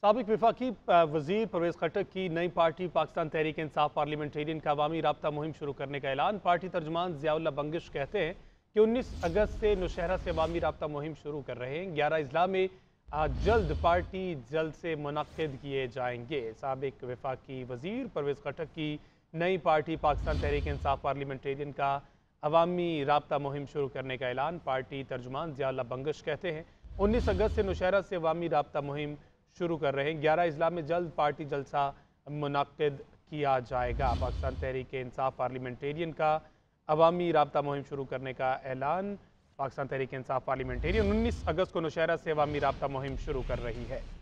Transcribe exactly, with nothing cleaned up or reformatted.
साबिक वफाकी वजीर परवेज खट्टक की नई पार्टी पाकिस्तान तहरीक इंसाफ पार्लियामेंटेरियन का अवामी राब्ता मुहिम शुरू करने का ऐलान। पार्टी तर्जुमान ज़ियाउल्लाह बंगिश कहते हैं कि उन्नीस अगस्त से नौशहरा से अवामी राब्ता मुहिम शुरू कर रहे हैं। ग्यारह अजला में जल्द पार्टी जल्द से मुनक्किद किए जाएंगे। साबिक वफाकी वजीर परवेज खट्टक की नई पार्टी पाकिस्तान तहरीक इंसाफ पार्लियामेंटेरियन का अवामी राब्ता मुहिम शुरू करने का ऐलान। पार्टी तर्जुमान ज़ियाउल्लाह बंगिश कहते हैं उन्नीस अगस्त से नौशहरा से अवामी राब्ता मुहिम शुरू कर रहे हैं। ग्यारह अजला में जल्द पार्टी जलसा मुनक्किद किया जाएगा। पाकिस्तान तहरीक इंसाफ पार्लियामेंटेरियन का अवामी राब्ता मुहिम शुरू करने का ऐलान। पाकिस्तान तहरीक इंसाफ पार्लियामेंटेरियन उन्नीस अगस्त को नौशहरा से अवामी राब्ता मुहिम शुरू कर रही है।